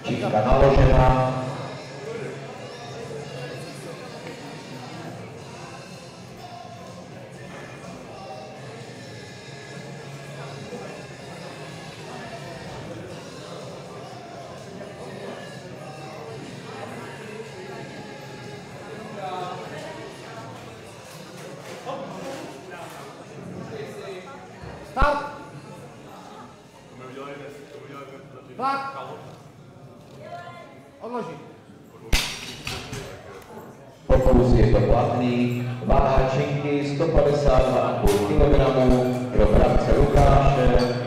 Čípka naložená. Start! Tlak! Odloží. Pokus je to platný. Váha činky 152,5 kg pro bratce Lukáše.